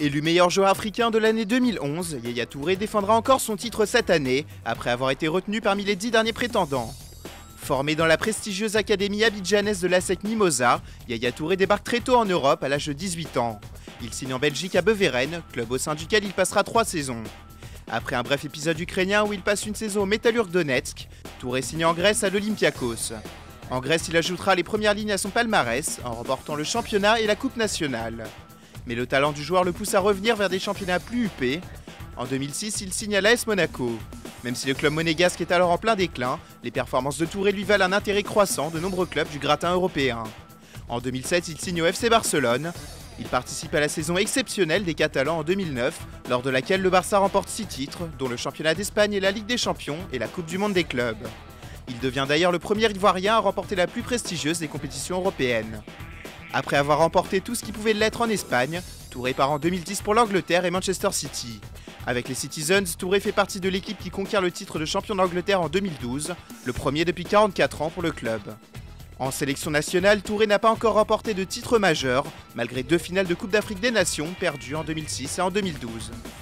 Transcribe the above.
Élu meilleur joueur africain de l'année 2011, Yaya Touré défendra encore son titre cette année, après avoir été retenu parmi les 10 derniers prétendants. Formé dans la prestigieuse académie abidjanaise de l'ASEC Mimosa, Yaya Touré débarque très tôt en Europe à l'âge de 18 ans. Il signe en Belgique à Beveren, club au sein duquel il passera 3 saisons. Après un bref épisode ukrainien où il passe une saison au Metalurg Donetsk, Touré signe en Grèce à l'Olympiakos. En Grèce, il ajoutera les premières lignes à son palmarès en remportant le championnat et la coupe nationale. Mais le talent du joueur le pousse à revenir vers des championnats plus huppés. En 2006, il signe à l'AS Monaco. Même si le club monégasque est alors en plein déclin, les performances de Touré lui valent un intérêt croissant de nombreux clubs du gratin européen. En 2007, il signe au FC Barcelone. Il participe à la saison exceptionnelle des Catalans en 2009, lors de laquelle le Barça remporte 6 titres, dont le championnat d'Espagne et la Ligue des Champions et la Coupe du Monde des clubs. Il devient d'ailleurs le premier Ivoirien à remporter la plus prestigieuse des compétitions européennes. Après avoir remporté tout ce qui pouvait l'être en Espagne, Touré part en 2010 pour l'Angleterre et Manchester City. Avec les Citizens, Touré fait partie de l'équipe qui conquiert le titre de champion d'Angleterre en 2012, le premier depuis 44 ans pour le club. En sélection nationale, Touré n'a pas encore remporté de titre majeur, malgré 2 finales de Coupe d'Afrique des Nations perdues en 2006 et en 2012.